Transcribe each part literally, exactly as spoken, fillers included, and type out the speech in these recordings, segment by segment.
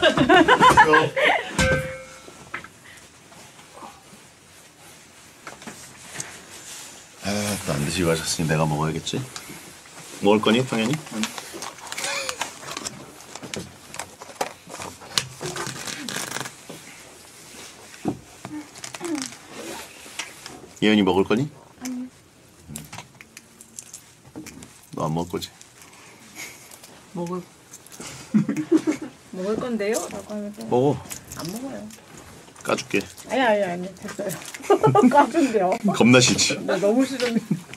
아, 또 안 드시고 가셨으니 내가 먹어야겠지. 먹을 거니 당연히. 응. 예은이 먹을 거니? 아니요. 너 안 먹을 거지? 먹을 먹을 건데요? 라고 하면 또 먹어. 안 먹어요. 까줄게. 아니 아니 아니 됐어요. 까준대요. 겁나 싫지? 나 너무 싫은데.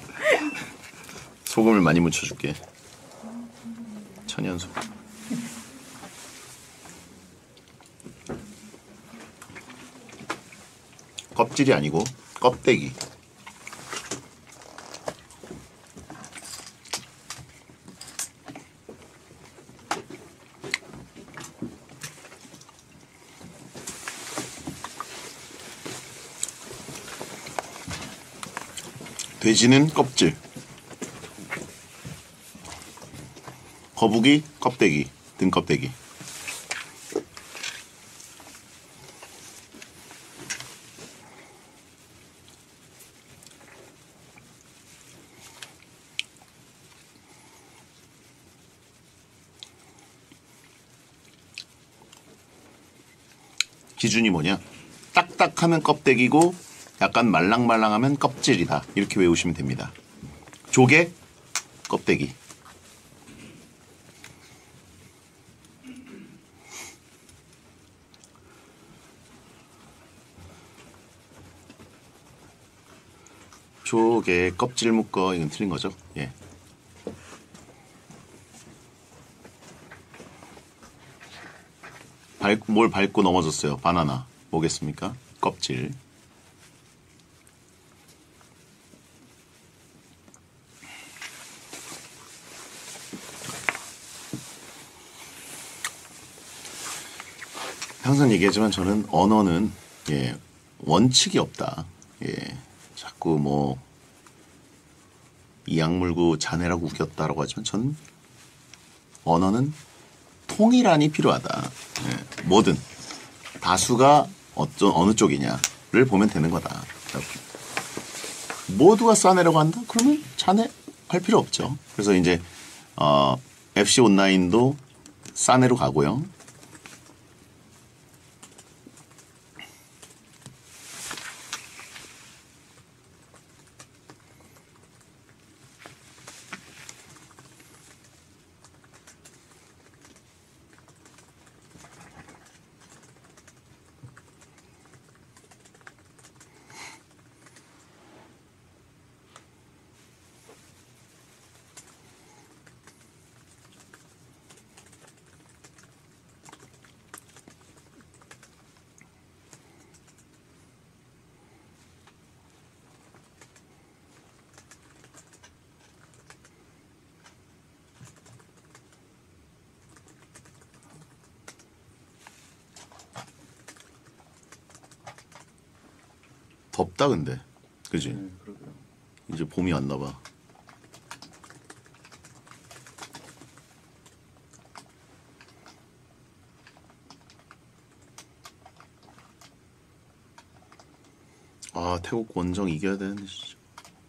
소금을 많이 묻혀줄게. 천연 소금. 껍질이 아니고 껍데기. 돼지는 껍질, 거북이 껍데기, 등 껍데기. 기준이 뭐냐? 딱딱하면 껍데기고 약간 말랑말랑하면 껍질이다. 이렇게 외우시면 됩니다. 조개, 껍데기. 조개 껍질 묶어. 이건 틀린 거죠? 예. 밟, 뭘 밟고 넘어졌어요? 바나나. 뭐겠습니까? 껍질. 항상 얘기하지만 저는 언어는 예, 원칙이 없다. 예, 자꾸 뭐 이악 물고 자네라고 우겼다라고 하지만 저는 언어는 통일안이 필요하다. 예, 뭐든 다수가 어떤 어느 쪽이냐를 보면 되는 거다. 모두가 싸내라고 한다? 그러면 자네 할 필요 없죠. 그래서 이제 어, 에프씨 온라인도 싸내로 가고요. 덥다 근데 그지? 음, 이제 봄이 왔나 봐. 아 태국 원정 이겨야 되는데 진짜.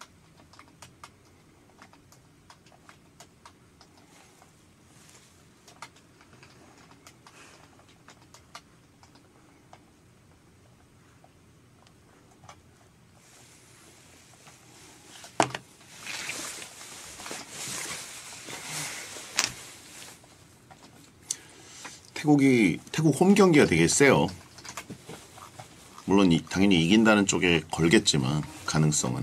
태국이 태국 홈 경기가 되게 세요. 물론 이, 당연히 이긴다는 쪽에 걸겠지만 가능성은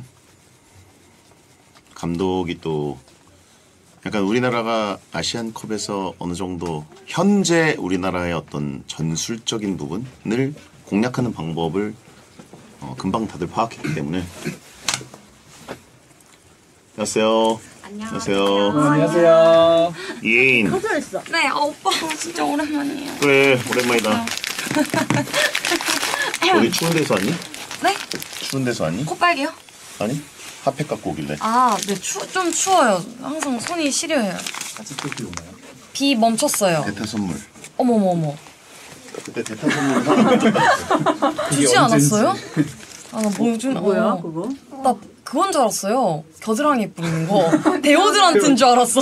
감독이 또 약간 우리나라가 아시안컵에서 어느 정도 현재 우리나라의 어떤 전술적인 부분을 공략하는 방법을 어, 금방 다들 파악했기 때문에. 안녕하세요. 안녕하세요. 안녕하세요. 어, 안녕하세요. 예인. 커져 있어. 네, 아, 오빠 진짜 오랜만이에요. 그래 오랜만이다. 어디 추운 데서 왔니? 네? 추운 데서 왔니? 코빨개요? 아니 핫팩 갖고 오길래. 아, 네, 추, 좀 추워요. 항상 손이 시려요. 아직도 비 오나요? 비 멈췄어요. 대타 선물. 어머머머. 그때 대타 선물 하나 줬다. 주지 않았어요? 아, 나 뭐 요즘 뭐야 어, 그거? 나 그건 줄 알았어요. 겨드랑이 뿌리는 거. 데오드란트인 줄 알았어.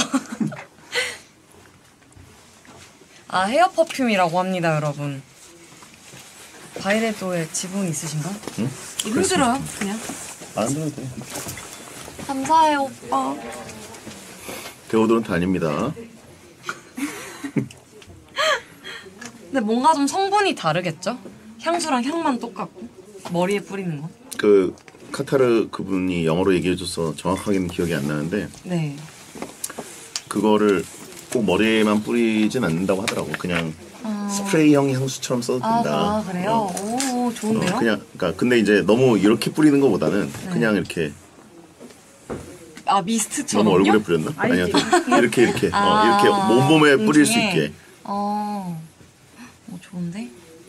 아, 헤어 퍼퓸이라고 합니다, 여러분. 바이레도에 지분 있으신가? 응? 힘들어요, 그냥. 안 들어도 돼. 감사해요, 오빠. 데오드런트 아닙니다. 근데 뭔가 좀 성분이 다르겠죠? 향수랑 향만 똑같고 머리에 뿌리는 거. 그 카타르 그분이 영어로 얘기해줘서 정확하게는 기억이 안 나는데 네. 그거를 꼭 머리에만 뿌리진 않는다고 하더라고. 그냥 아, 스프레이형 향수처럼 써도 아, 된다. 아 그래요? 어. 오, 좋은데요? 어, 그냥 그러니까 근데 이제 너무 이렇게 뿌리는 것보다는 네. 그냥 이렇게 아, 너무 미스트처럼요? 얼굴에 뿌렸나? 아니요. 이렇게 이렇게 아, 어, 이렇게 몸몸에 뿌릴 수 공중에? 있게. 어, 어, 좋은데?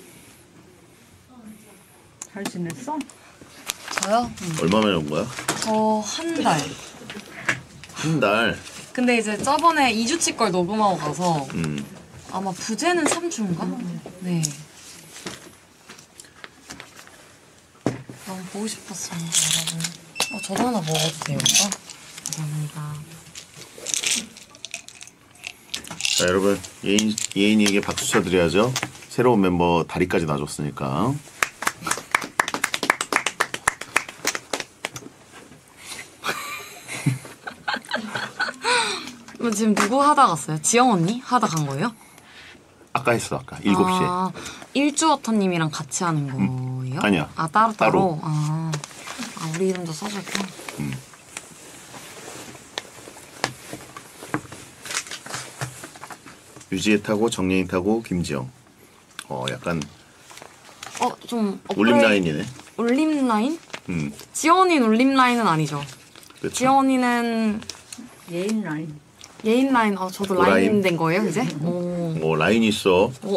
잘 지냈어? 저요? 음. 얼마 만에 온 거야? 저 한 달. 한 달. 근데 이제 저번에 이 주치 걸 녹음하고 가서 음. 아마 부제는 삼 주인가? 네. 너무 보고 싶었습니다, 여러분. 어, 저도 하나 먹어도 돼요, 오빠? 감사합니다. 자 여러분 예인 예인이에게 박수 쳐드려야죠. 새로운 멤버 다리까지 놔줬으니까. 그럼 지금 누구 하다 갔어요? 지영 언니? 하다 간 거예요? 아까 했어 아까 일곱 시에. 아, 일주어터님이랑 같이 하는 거예요? 아니야. 아, 따로 따로? 따로. 아, 아, 우리 이름도 써줄게. 음. 유지혜 타고 정예인 타고 김지영. 어 약간 어, 좀. 울림 업그레이- 라인이네. 울림 라인? 음. 지영 언니는 울림 라인은 아니죠? 그렇죠. 지영 언니는 예인 라인. 예인 라인, 어, 저도 라인. 라인 된 거예요, 이제? 오. 어 라인이 있어. 오.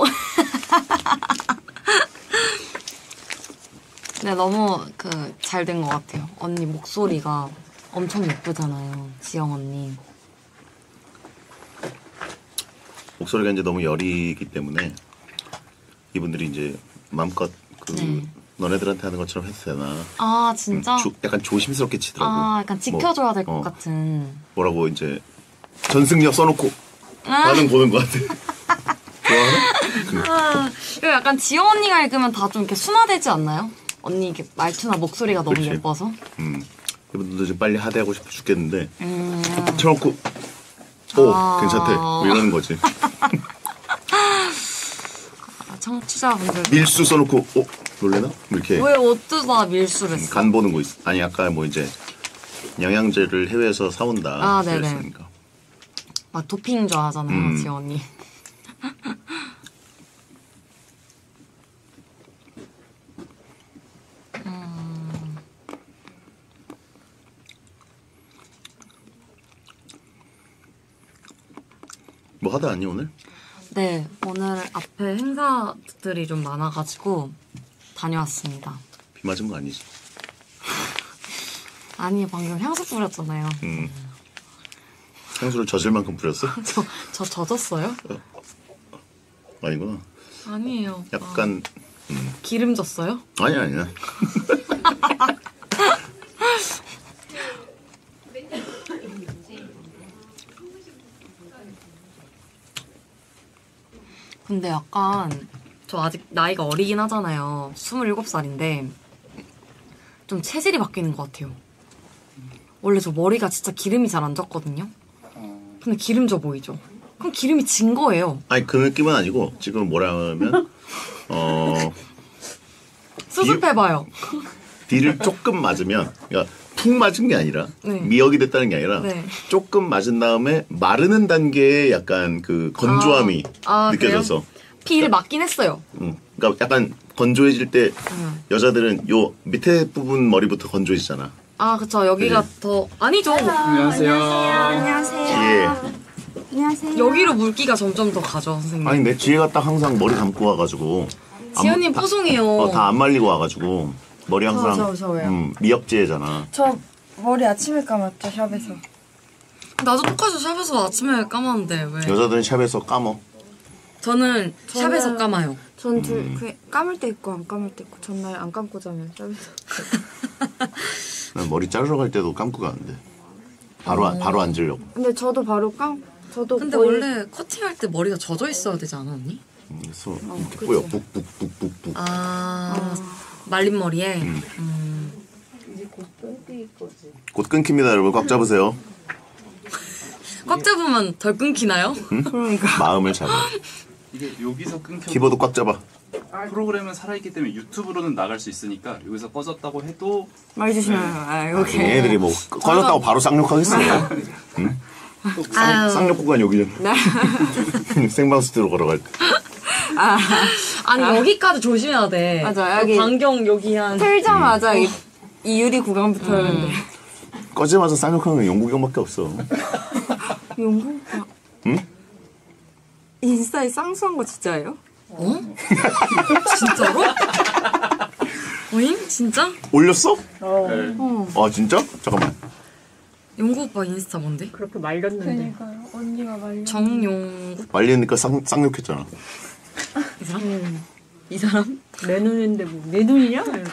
네, 너무 그 잘 된 것 같아요. 언니 목소리가 엄청 예쁘잖아요, 지영 언니. 목소리가 이제 너무 여리기 때문에 이분들이 이제 마음껏 그 네. 너네들한테 하는 것처럼 해도 되나. 아, 진짜? 조- 약간 조심스럽게 치더라고. 아, 약간 지켜줘야 될 것 어, 같은. 뭐라고 이제 전승력 써놓고 아, 반응 보는 것 같아. 좋아하나? 아, 이거 약간 지영 언니가 읽으면 다 좀 이렇게 순화되지 않나요? 언니 이게 말투나 목소리가 너무 그치. 예뻐서. 음. 이분들도 지금 빨리 하대하고 싶어 죽겠는데 음. 쳐놓고 오 아. 괜찮대 뭐 이러는 거지. 아, 청취자분들. 밀수 써놓고 어 놀래나? 뭐 이렇게 왜 어쩌다 밀수를 했어? 간 보는 거 있어. 아니 아까 뭐 이제 영양제를 해외에서 사온다. 아, 네네. 그랬으니까. 막 도핑 좋아하잖아요, 음. 지영 언니. 뭐 하다 왔니 오늘? 네, 오늘 앞에 행사들이 좀 많아가지고 다녀왔습니다. 비 맞은 거 아니지? 아니, 방금 향수 뿌렸잖아요. 음. 향수를 젖을 만큼 뿌렸어? 저, 저 젖었어요? 아니구나. 아니에요. 약간 아, 기름 졌어요? 아니 아니야. 근데 약간 저 아직 나이가 어리긴 하잖아요. 스물일곱 살인데 좀 체질이 바뀌는 것 같아요. 원래 저 머리가 진짜 기름이 잘 안 졌거든요. 근데 기름 져 보이죠? 그럼 기름이 진 거예요. 아니 그 느낌은 아니고 지금 뭐라 하면 어 수습해봐요. 비를 조금 맞으면 그러니까 푹 맞은 게 아니라 네. 미역이 됐다는 게 아니라 네. 조금 맞은 다음에 마르는 단계에 약간 그 건조함이 아, 느껴져서 피를 맞긴 했어요. 응. 그러니까 약간 건조해질 때 음. 여자들은 요 밑에 부분 머리부터 건조해지잖아. 아, 그쵸. 여기가 네. 더 아니죠. 안녕하세요. 예. 여기로 물기가 점점 더 가죠, 선생님. 아니 내 지혜가 딱 항상 머리 감고 와가지고 지은님 뽀송해요. 어, 다 안 말리고 와가지고 머리 항상 저, 저, 저요. 음, 미역지혜잖아. 저 머리 아침에 감았죠, 샵에서. 나도 똑같이 샵에서 아침에 감았는데 왜? 여자들은 샵에서 감어. 저는 저는- 샵에서 감아요. 전 둘, 그 감을 때 있고 안 감을 때 있고 전날 안 감고 자면 샵에서. 난 머리 자르러 갈 때도 감고 가는데 바로 안- 바로 앉으려고. 근데 저도 바로 감, 저도 근데 거의 원래 커팅할 때 머리가 젖어 있어야 되지 않아 언니? 음, 그래서 이렇게 그치. 뿌여 북북북북북. 아, 말린 머리에. 음. 음. 곧 끊깁니다, 여러분. 꽉 잡으세요. 꽉 잡으면 덜 끊기나요? 그러니까. 마음을 잡아. 이게 여기서 끊겨 키보드 꽉 잡아. 프로그램은 살아있기 때문에 유튜브로는 나갈 수 있으니까 여기서 꺼졌다고 해도 말 조심해요. 아, 여기. 얘네들이 뭐 꺼졌다고 바로 쌍욕하겠어요. 응? 쌍, 아유. 쌍욕 구간 여기잖아. 생방송 들어가러 갈 때. 아니 여기까지 조심해야 돼. 맞아, 여기. 반경 여기 한. 틀자마자 이, 이 유리 구간부터였는데. 꺼지마자 쌍욕하는 건 영국이 형밖에 없어. 용구 오빠. 응? 인스타에 쌍수한 거 진짜예요? 어? 진짜로? 어잉? 진짜? 올렸어? 네. 어. 아 진짜? 잠깐만. 용구 오빠 인스타 뭔데? 그렇게 말렸는데. 그러니까요. 언니가 말려. 정용구 말리니까 쌍, 쌍욕했잖아. 이 사람? 이 사람? 내 눈인데 뭐 내 눈이냐? 이러니까.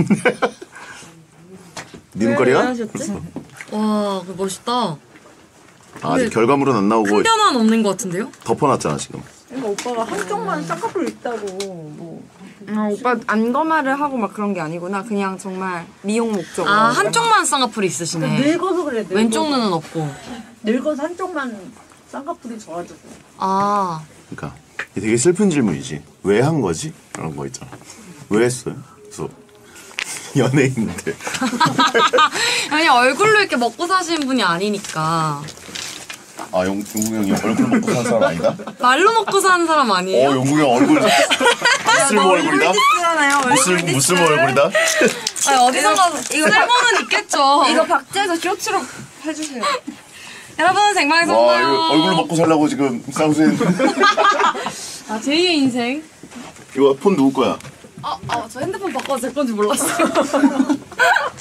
네 왜 눈거리야? 하셨지? 와, 그 멋있다. 아, 아직 결과물은 안 나오고 큰 변화는 없는 것 같은데요? 덮어놨잖아 지금. 그러니까 오빠가 한쪽만 쌍꺼풀 있다고 뭐. 아, 오빠 안검하를 하고 막 그런 게 아니구나. 그냥 정말 미용 목적으로. 아, 한쪽만 쌍꺼풀이 있으시네. 늙어서 그래. 늙어서. 왼쪽 눈은 없고. 늙어서 한쪽만 쌍꺼풀이 좋아져서. 아, 그러니까 이게 되게 슬픈 질문이지. 왜 한 거지? 그런 거 있잖아. 왜 했어요? 그래서 연예인인데. 아니 얼굴로 이렇게 먹고 사시는 분이 아니니까. 아 영, 영국이 형이 얼굴 먹고 사는 사람 아니다? 말로 먹고 사는 사람 어 아니에요? 영국이 형 얼굴 무슬모 얼굴이다? 쓰잖아요. 무슬, 무슬모 얼굴이다? 아니 어디선가 쓸모는 있겠죠. 이거 박제해서 쇼츠로 해주세요. 여러분 생방에서 와 만나요. 이거 얼굴 먹고 살라고 지금 싸우신. 아 제이의 인생. 이거 폰 누구 거야? 아, 아, 저 핸드폰 바꿔서 제 건지 몰랐어요.